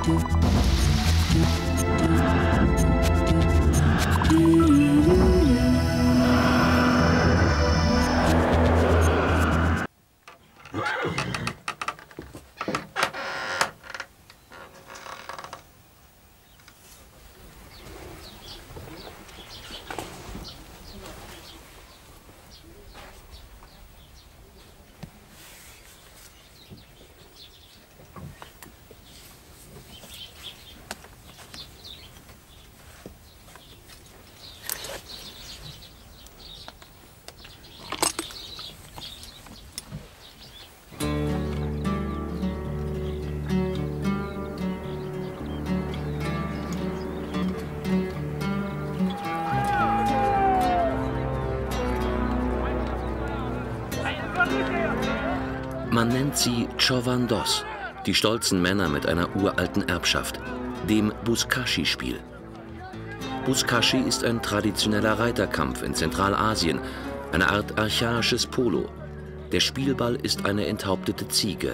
Man nennt sie Chowandos, die stolzen Männer mit einer uralten Erbschaft, dem Buzkashi-Spiel. Buzkashi ist ein traditioneller Reiterkampf in Zentralasien, eine Art archaisches Polo. Der Spielball ist eine enthauptete Ziege.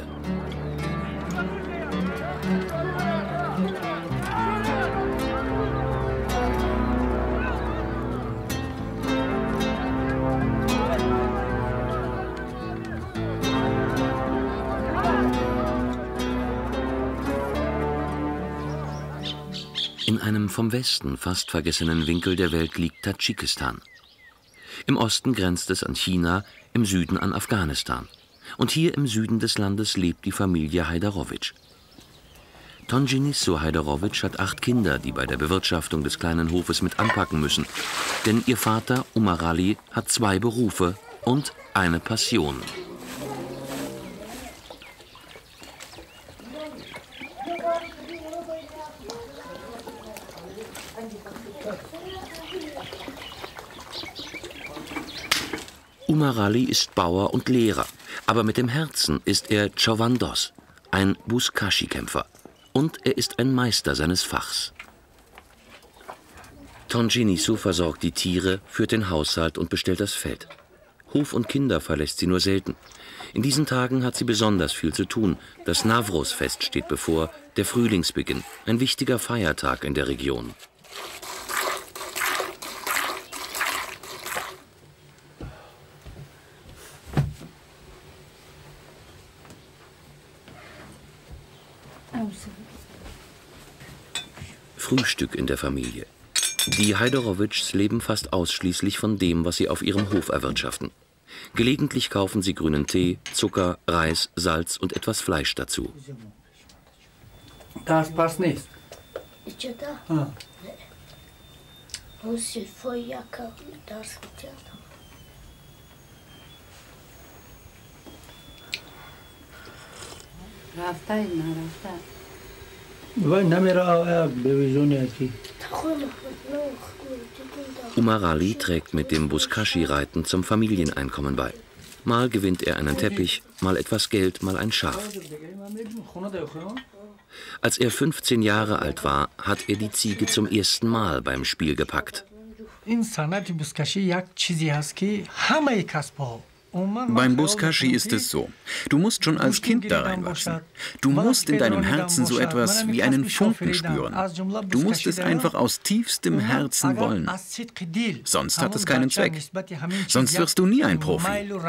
In einem vom Westen fast vergessenen Winkel der Welt liegt Tadschikistan. Im Osten grenzt es an China, im Süden an Afghanistan. Und hier im Süden des Landes lebt die Familie Hajdarowitsch. Tonjinisso Hajdarowitsch hat 8 Kinder, die bei der Bewirtschaftung des kleinen Hofes mit anpacken müssen. Denn ihr Vater, Umar Ali, hat 2 Berufe und eine Passion. Umar Ali ist Bauer und Lehrer, aber mit dem Herzen ist er Chowandos, ein Buzkashi-Kämpfer. Und er ist ein Meister seines Fachs. Tonjinisso versorgt die Tiere, führt den Haushalt und bestellt das Feld. Hof und Kinder verlässt sie nur selten. In diesen Tagen hat sie besonders viel zu tun. Das Navros-Fest steht bevor, der Frühlingsbeginn, ein wichtiger Feiertag in der Region. Frühstück in der Familie. Die Hajdarowitschs leben fast ausschließlich von dem, was sie auf ihrem Hof erwirtschaften. Gelegentlich kaufen sie grünen Tee, Zucker, Reis, Salz und etwas Fleisch dazu. Das passt nicht. Umar Ali trägt mit dem Buzkashi-Reiten zum Familieneinkommen bei. Mal gewinnt er einen Teppich, mal etwas Geld, mal ein Schaf. Als er 15 Jahre alt war, hat er die Ziege zum ersten Mal beim Spiel gepackt. Beim Buzkashi ist es so, du musst schon als Kind da reinwachsen. Du musst in deinem Herzen so etwas wie einen Funken spüren. Du musst es einfach aus tiefstem Herzen wollen. Sonst hat es keinen Zweck. Sonst wirst du nie ein Profi.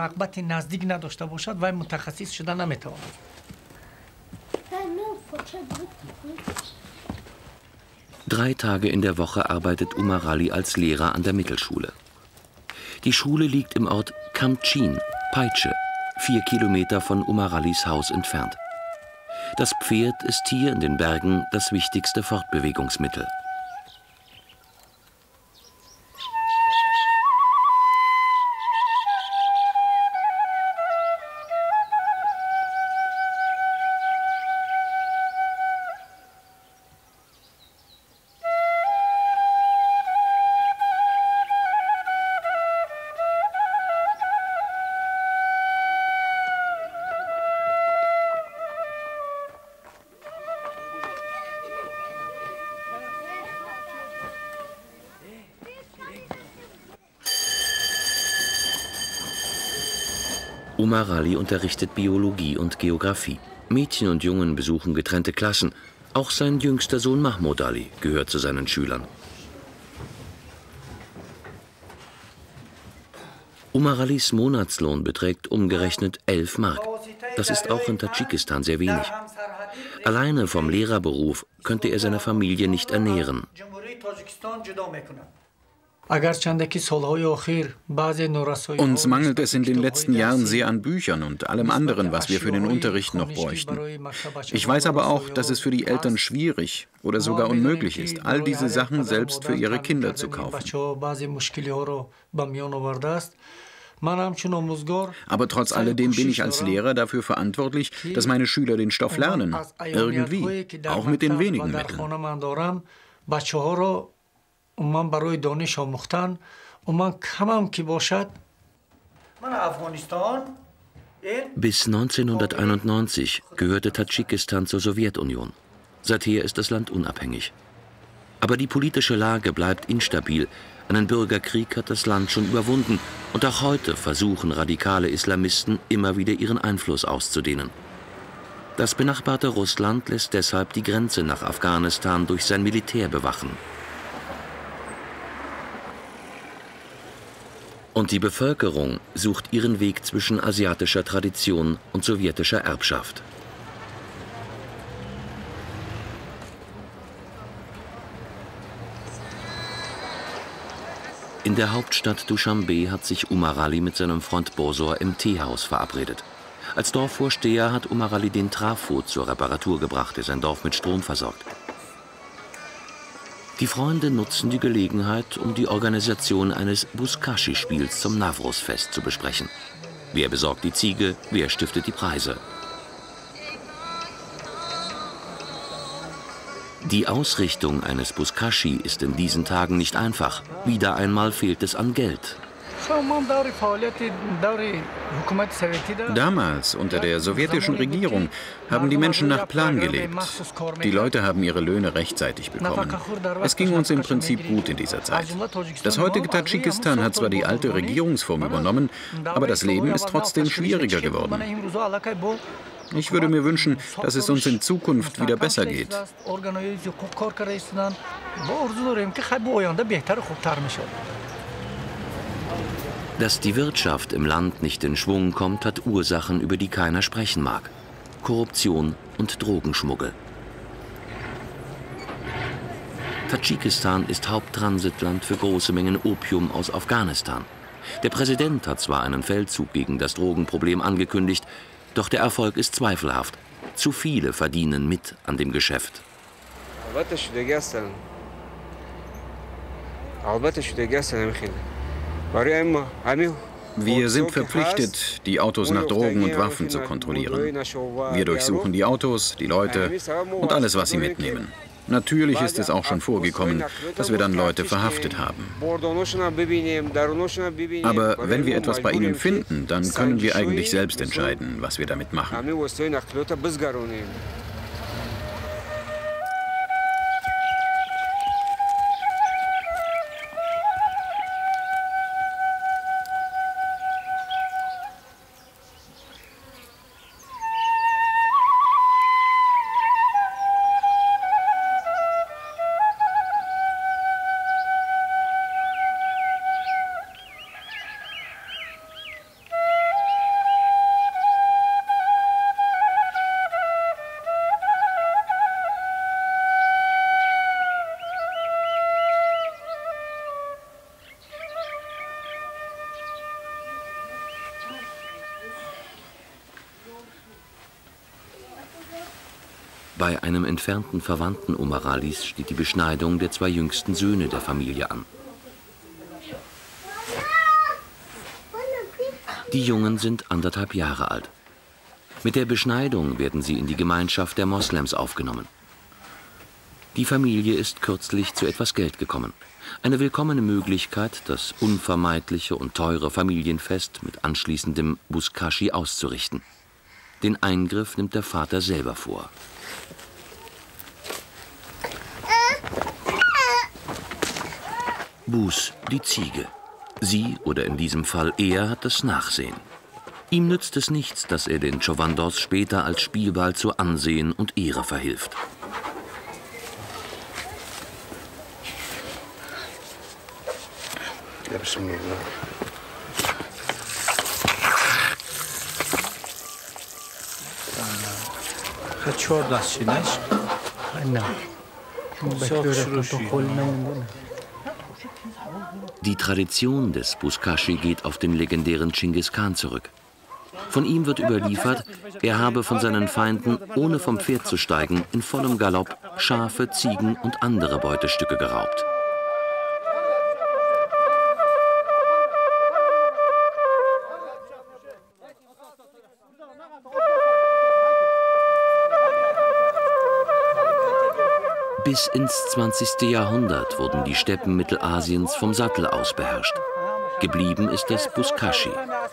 Drei Tage in der Woche arbeitet Umar Ali als Lehrer an der Mittelschule. Die Schule liegt im Ort Kamtschin, Peitsche, 4 Kilometer von Umar Alis Haus entfernt. Das Pferd ist hier in den Bergen das wichtigste Fortbewegungsmittel. Umar Ali unterrichtet Biologie und Geografie. Mädchen und Jungen besuchen getrennte Klassen. Auch sein jüngster Sohn Mahmoud Ali gehört zu seinen Schülern. Umar Alis Monatslohn beträgt umgerechnet 11 Mark. Das ist auch in Tadschikistan sehr wenig. Alleine vom Lehrerberuf könnte er seine Familie nicht ernähren. Uns mangelt es in den letzten Jahren sehr an Büchern und allem anderen, was wir für den Unterricht noch bräuchten. Ich weiß aber auch, dass es für die Eltern schwierig oder sogar unmöglich ist, all diese Sachen selbst für ihre Kinder zu kaufen. Aber trotz alledem bin ich als Lehrer dafür verantwortlich, dass meine Schüler den Stoff lernen. Irgendwie, auch mit den wenigen Mitteln. Bis 1991 gehörte Tadschikistan zur Sowjetunion. Seither ist das Land unabhängig. Aber die politische Lage bleibt instabil. Einen Bürgerkrieg hat das Land schon überwunden. Und auch heute versuchen radikale Islamisten immer wieder ihren Einfluss auszudehnen. Das benachbarte Russland lässt deshalb die Grenze nach Afghanistan durch sein Militär bewachen. Und die Bevölkerung sucht ihren Weg zwischen asiatischer Tradition und sowjetischer Erbschaft. In der Hauptstadt Duschanbe hat sich Umar Ali mit seinem Freund Bosor im Teehaus verabredet. Als Dorfvorsteher hat Umar Ali den Trafo zur Reparatur gebracht, der sein Dorf mit Strom versorgt. Die Freunde nutzen die Gelegenheit, um die Organisation eines Buzkashi-Spiels zum Nowruz-Fest zu besprechen. Wer besorgt die Ziege, wer stiftet die Preise? Die Ausrichtung eines Buzkashi ist in diesen Tagen nicht einfach. Wieder einmal fehlt es an Geld. Damals, unter der sowjetischen Regierung, haben die Menschen nach Plan gelebt. Die Leute haben ihre Löhne rechtzeitig bekommen. Es ging uns im Prinzip gut in dieser Zeit. Das heutige Tadschikistan hat zwar die alte Regierungsform übernommen, aber das Leben ist trotzdem schwieriger geworden. Ich würde mir wünschen, dass es uns in Zukunft wieder besser geht. Dass die Wirtschaft im Land nicht in Schwung kommt, hat Ursachen, über die keiner sprechen mag. Korruption und Drogenschmuggel. Tadschikistan ist Haupttransitland für große Mengen Opium aus Afghanistan. Der Präsident hat zwar einen Feldzug gegen das Drogenproblem angekündigt, doch der Erfolg ist zweifelhaft. Zu viele verdienen mit an dem Geschäft. Wir sind verpflichtet, die Autos nach Drogen und Waffen zu kontrollieren. Wir durchsuchen die Autos, die Leute und alles, was sie mitnehmen. Natürlich ist es auch schon vorgekommen, dass wir dann Leute verhaftet haben. Aber wenn wir etwas bei ihnen finden, dann können wir eigentlich selbst entscheiden, was wir damit machen. Bei einem entfernten Verwandten Umar Alis steht die Beschneidung der zwei jüngsten Söhne der Familie an. Die Jungen sind 1,5 Jahre alt. Mit der Beschneidung werden sie in die Gemeinschaft der Moslems aufgenommen. Die Familie ist kürzlich zu etwas Geld gekommen. Eine willkommene Möglichkeit, das unvermeidliche und teure Familienfest mit anschließendem Buzkashi auszurichten. Den Eingriff nimmt der Vater selber vor. Buz, die Ziege. Sie, oder in diesem Fall er, hat das Nachsehen. Ihm nützt es nichts, dass er den Chavandos später als Spielball zu Ansehen und Ehre verhilft. Die Tradition des Buzkashi geht auf den legendären Chingis Khan zurück. Von ihm wird überliefert, er habe von seinen Feinden, ohne vom Pferd zu steigen, in vollem Galopp Schafe, Ziegen und andere Beutestücke geraubt. Bis ins 20. Jahrhundert wurden die Steppen Mittelasiens vom Sattel aus beherrscht. Geblieben ist das Buzkashi.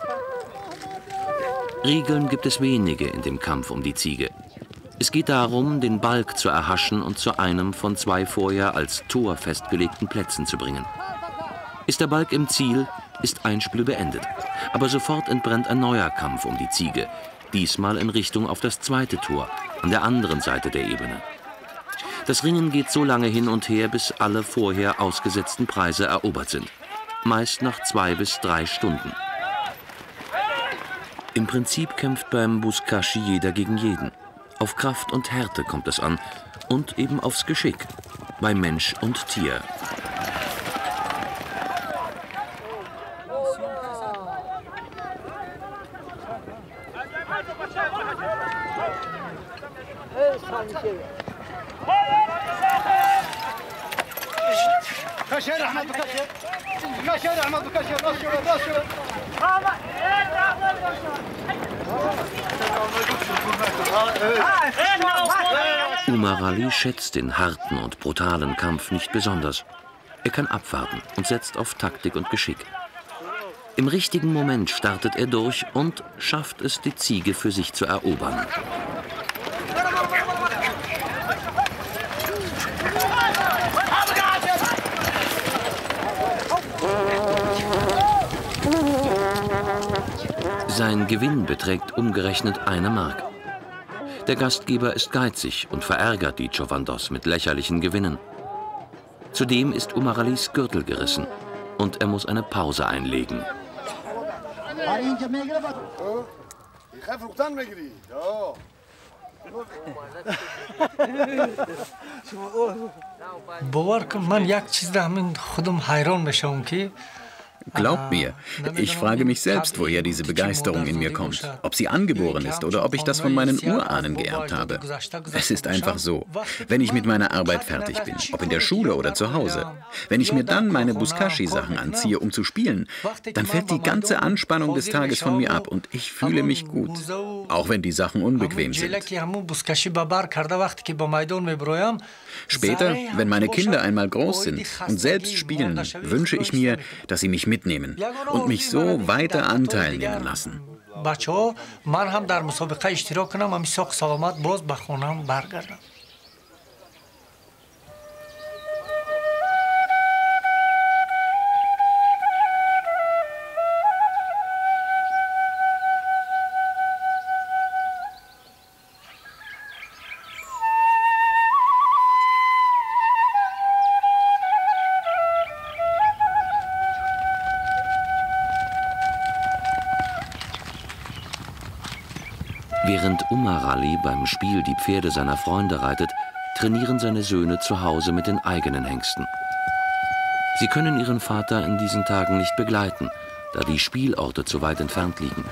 Regeln gibt es wenige in dem Kampf um die Ziege. Es geht darum, den Balg zu erhaschen und zu einem von 2 vorher als Tor festgelegten Plätzen zu bringen. Ist der Balg im Ziel, ist ein Spiel beendet. Aber sofort entbrennt ein neuer Kampf um die Ziege, diesmal in Richtung auf das zweite Tor, an der anderen Seite der Ebene. Das Ringen geht so lange hin und her, bis alle vorher ausgesetzten Preise erobert sind. Meist nach 2 bis 3 Stunden. Im Prinzip kämpft beim Buzkashi jeder gegen jeden. Auf Kraft und Härte kommt es an und eben aufs Geschick, bei Mensch und Tier. Umar Ali schätzt den harten und brutalen Kampf nicht besonders. Er kann abwarten und setzt auf Taktik und Geschick. Im richtigen Moment startet er durch und schafft es, die Ziege für sich zu erobern. Sein Gewinn beträgt umgerechnet 1 Mark. Der Gastgeber ist geizig und verärgert die Chowandos mit lächerlichen Gewinnen. Zudem ist Umar Alis Gürtel gerissen und er muss eine Pause einlegen. Glaubt mir, ich frage mich selbst, woher diese Begeisterung in mir kommt. Ob sie angeboren ist oder ob ich das von meinen Urahnen geerbt habe. Es ist einfach so. Wenn ich mit meiner Arbeit fertig bin, ob in der Schule oder zu Hause, wenn ich mir dann meine Buzkashi-Sachen anziehe, um zu spielen, dann fällt die ganze Anspannung des Tages von mir ab und ich fühle mich gut. Auch wenn die Sachen unbequem sind. Später, wenn meine Kinder einmal groß sind und selbst spielen, wünsche ich mir, dass sie mich mitnehmen und mich so weiter Anteil nehmen lassen. Während Umar Ali beim Spiel die Pferde seiner Freunde reitet, trainieren seine Söhne zu Hause mit den eigenen Hengsten. Sie können ihren Vater in diesen Tagen nicht begleiten, da die Spielorte zu weit entfernt liegen.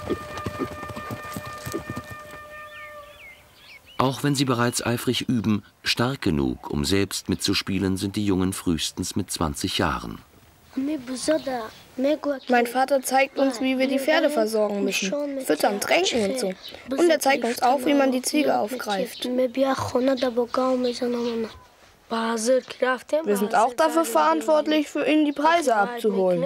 Auch wenn sie bereits eifrig üben, stark genug, um selbst mitzuspielen, sind die Jungen frühestens mit 20 Jahren. Mein Vater zeigt uns, wie wir die Pferde versorgen müssen. Füttern, tränken und so. Und er zeigt uns auch, wie man die Ziege aufgreift. Wir sind auch dafür verantwortlich, für ihn die Preise abzuholen.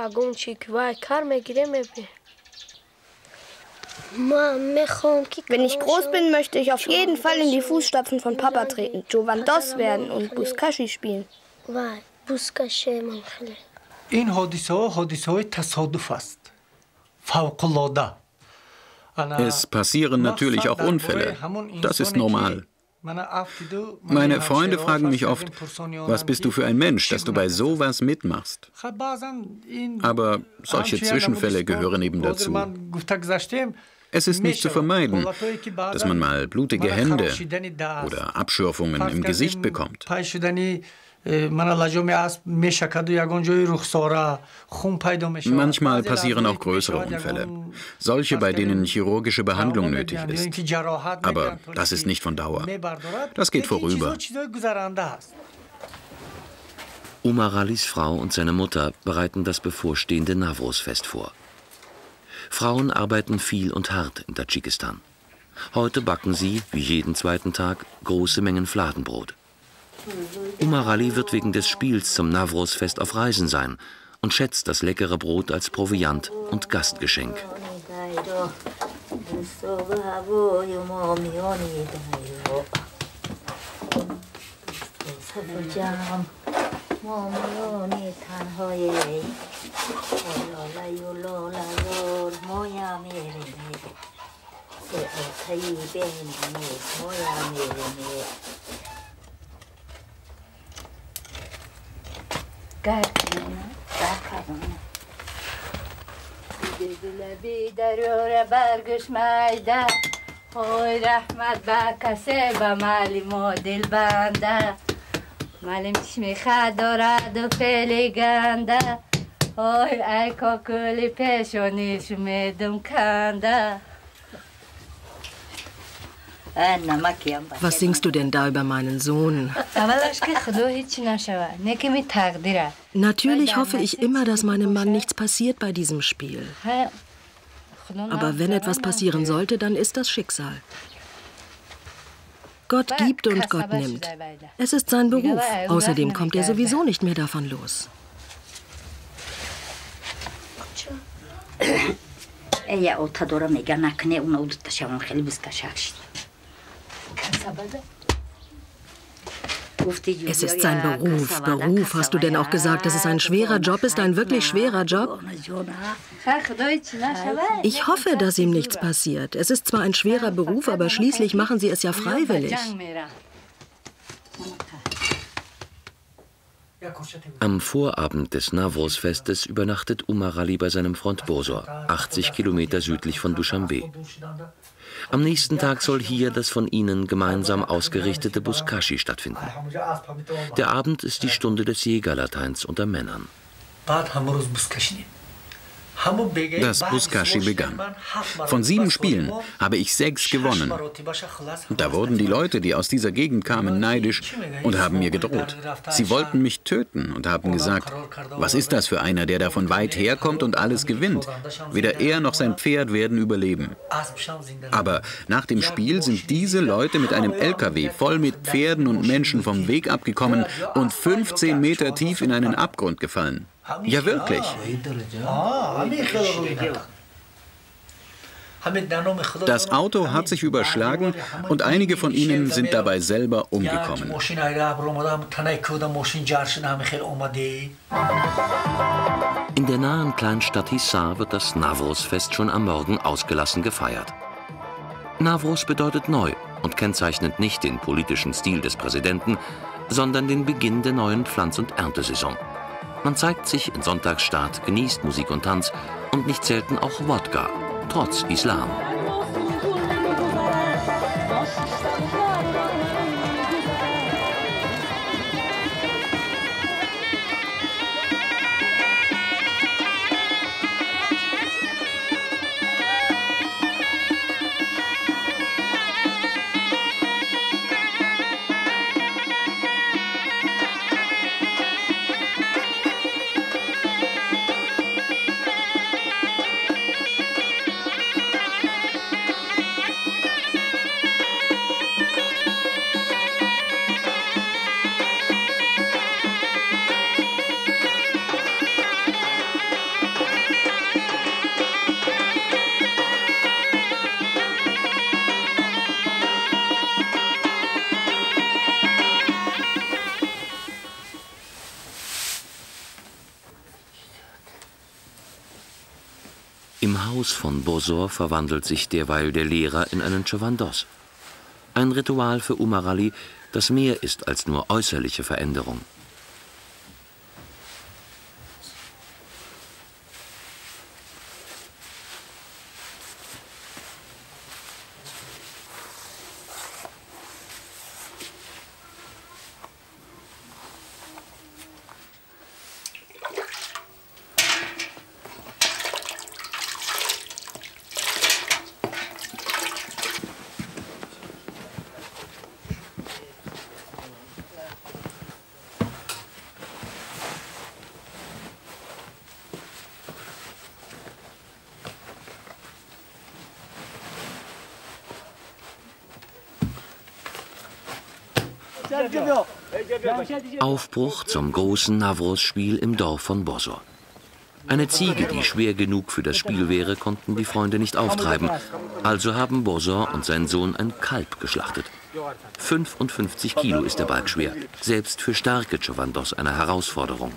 Wenn ich groß bin, möchte ich auf jeden Fall in die Fußstapfen von Papa treten, Chowandos werden und Buzkashi spielen. Es passieren natürlich auch Unfälle. Das ist normal. Meine Freunde fragen mich oft, was bist du für ein Mensch, dass du bei sowas mitmachst? Aber solche Zwischenfälle gehören eben dazu. Es ist nicht zu vermeiden, dass man mal blutige Hände oder Abschürfungen im Gesicht bekommt. Manchmal passieren auch größere Unfälle, solche, bei denen chirurgische Behandlung nötig ist. Aber das ist nicht von Dauer. Das geht vorüber. Umar Alis Frau und seine Mutter bereiten das bevorstehende Nowroz-Fest vor. Frauen arbeiten viel und hart in Tadschikistan. Heute backen sie, wie jeden zweiten Tag, große Mengen Fladenbrot. Umar Ali wird wegen des Spiels zum Nowroz-Fest auf Reisen sein und schätzt das leckere Brot als Proviant und Gastgeschenk. Was singst du denn da über meinen Sohn? Natürlich hoffe ich immer, dass meinem Mann nichts passiert bei diesem Spiel. Aber wenn etwas passieren sollte, dann ist das Schicksal. Gott gibt und Gott nimmt. Es ist sein Beruf. Außerdem kommt er sowieso nicht mehr davon los. Es ist sein Beruf. Beruf, hast du denn auch gesagt, dass es ein schwerer Job ist, ein wirklich schwerer Job? Ich hoffe, dass ihm nichts passiert. Es ist zwar ein schwerer Beruf, aber schließlich machen sie es ja freiwillig. Am Vorabend des Nowroz-Festes übernachtet Umar Ali bei seinem Freund Bosor, 80 Kilometer südlich von Duschanbe. Am nächsten Tag soll hier das von ihnen gemeinsam ausgerichtete Buzkashi stattfinden. Der Abend ist die Stunde des Jägerlateins unter Männern. Das Buzkashi begann. Von 7 Spielen habe ich 6 gewonnen. Da wurden die Leute, die aus dieser Gegend kamen, neidisch und haben mir gedroht. Sie wollten mich töten und haben gesagt, was ist das für einer, der da von weit herkommt und alles gewinnt? Weder er noch sein Pferd werden überleben. Aber nach dem Spiel sind diese Leute mit einem LKW voll mit Pferden und Menschen vom Weg abgekommen und 15 Meter tief in einen Abgrund gefallen. Ja, wirklich. Das Auto hat sich überschlagen und einige von ihnen sind dabei selber umgekommen. In der nahen Kleinstadt Hisar wird das Nowroz-Fest schon am Morgen ausgelassen gefeiert. Nowroz bedeutet neu und kennzeichnet nicht den politischen Stil des Präsidenten, sondern den Beginn der neuen Pflanz- und Erntesaison. Man zeigt sich in Sonntagsstaat, genießt Musik und Tanz und nicht selten auch Wodka, trotz Islam. Im Haus von Bosor verwandelt sich derweil der Lehrer in einen Chavandoz. Ein Ritual für Umar Ali, das mehr ist als nur äußerliche Veränderung. Aufbruch zum großen Navroz-Spiel im Dorf von Bozor. Eine Ziege, die schwer genug für das Spiel wäre, konnten die Freunde nicht auftreiben. Also haben Bozor und sein Sohn ein Kalb geschlachtet. 55 Kilo ist der Balg schwer, selbst für starke Chavandoz eine Herausforderung.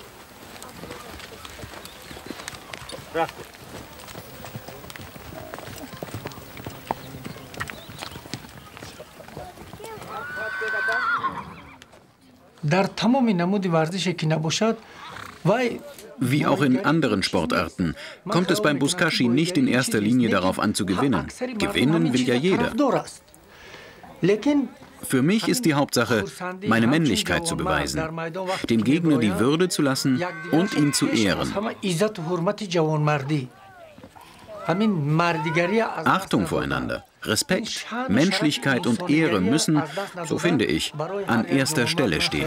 Wie auch in anderen Sportarten kommt es beim Buzkashi nicht in erster Linie darauf an zu gewinnen. Gewinnen will ja jeder. Für mich ist die Hauptsache, meine Männlichkeit zu beweisen, dem Gegner die Würde zu lassen und ihn zu ehren. Achtung voreinander, Respekt, Menschlichkeit und Ehre müssen, so finde ich, an erster Stelle stehen.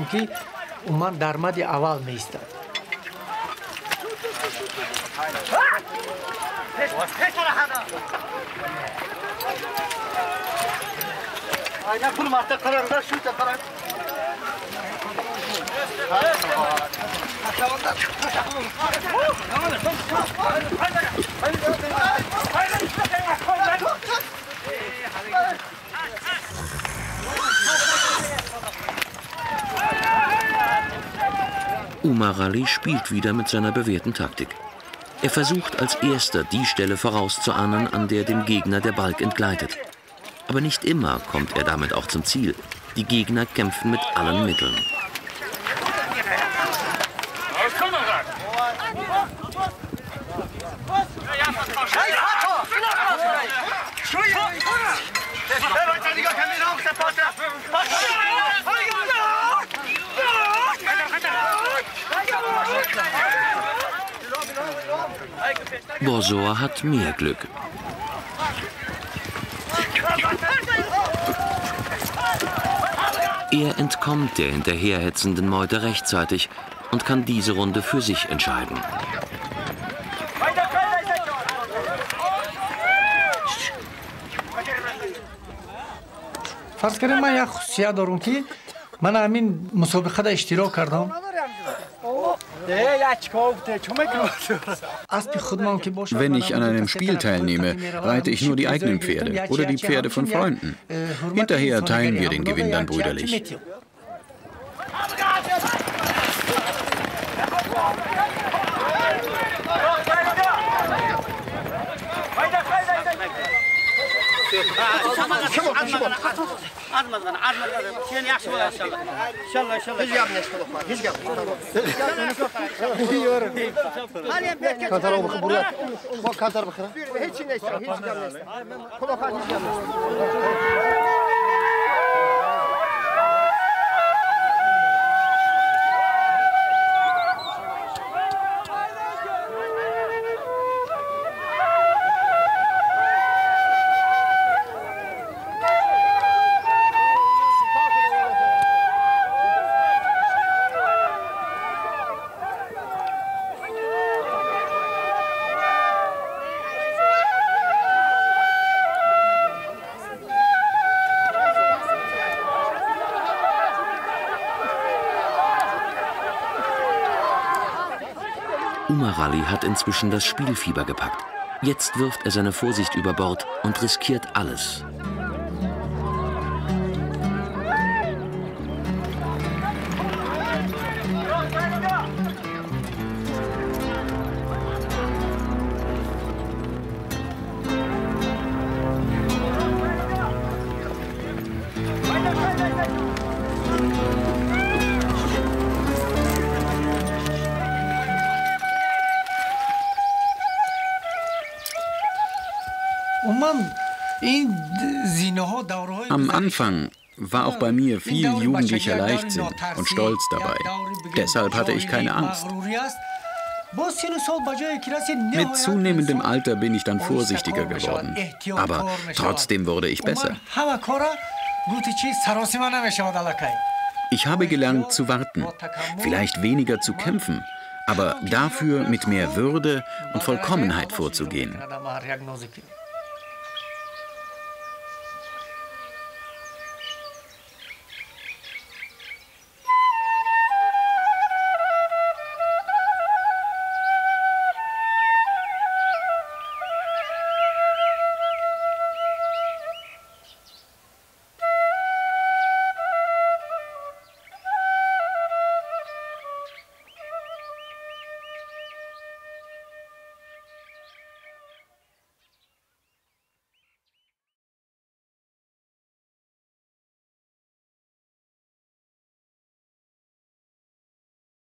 Umar Ali spielt wieder mit seiner bewährten Taktik. Er versucht als erster die Stelle vorauszuahnen, an der dem Gegner der Balg entgleitet. Aber nicht immer kommt er damit auch zum Ziel. Die Gegner kämpfen mit allen Mitteln. Bozor hat mehr Glück. Er entkommt der hinterherhetzenden Meute rechtzeitig und kann diese Runde für sich entscheiden. Wenn ich an einem Spiel teilnehme, reite ich nur die eigenen Pferde oder die Pferde von Freunden. Hinterher teilen wir den Gewinn dann brüderlich. Umar Ali hat inzwischen das Spielfieber gepackt. Jetzt wirft er seine Vorsicht über Bord und riskiert alles. Am Anfang war auch bei mir viel jugendlicher Leichtsinn und Stolz dabei. Deshalb hatte ich keine Angst. Mit zunehmendem Alter bin ich dann vorsichtiger geworden. Aber trotzdem wurde ich besser. Ich habe gelernt zu warten, vielleicht weniger zu kämpfen, aber dafür mit mehr Würde und Vollkommenheit vorzugehen.